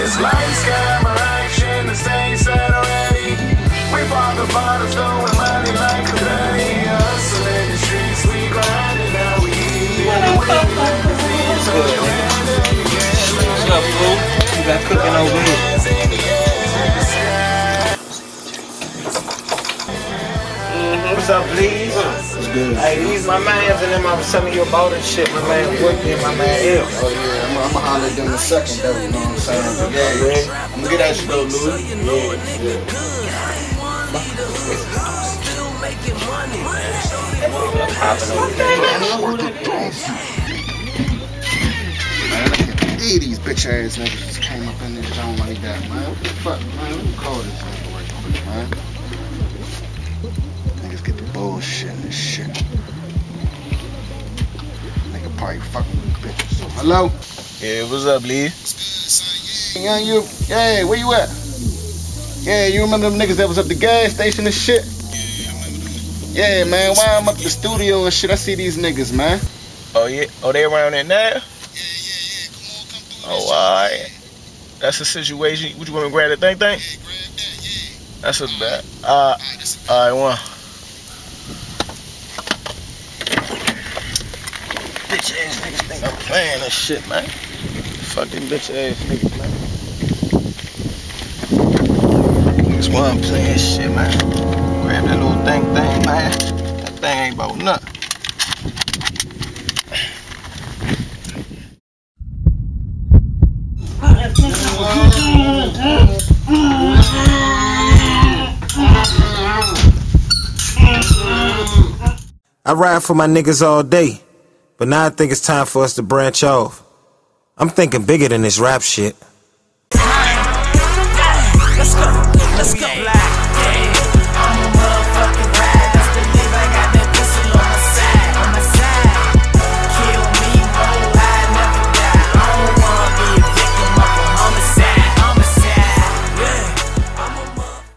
Lights, camera, action, the stage set already. We bought the bottles, throwing money like confetti. Hustle in the streets, we grinding, now we eat. What's up, fool? You got cooking over here. What's up, please? What's good? Hey, these my mans and them I was telling you about and shit. My man Woodley and my man L. Oh yeah, I'm gonna holler at them in a second though, you know what I'm saying? But yeah, I'm gonna get at you though, Louis. These bitch ass niggas just came up in this joint like that, man. What the fuck, man? Let me call this nigga right quick, man. Niggas get the bullshit and this shit. Nigga probably fucking with bitches. Hello? Yeah, what's up, Lee? Young you, yeah, where you at? Yeah, you remember them niggas that was up the gas station and shit? Yeah, man, why I'm up the studio and shit, I see these niggas, man. Oh, yeah? Oh, they around there now? Oh, alright. That's the situation. Would you want me to grab that thing? That's a bad. Alright, one. Bitch ass niggas think I'm playing this shit, man. Fucking bitch ass niggas, man. Niggas why I'm playing shit, man. Grab that little thing, man. That thing ain't about nothing. I ride for my niggas all day, but now I think it's time for us to branch off. I'm thinking bigger than this rap shit.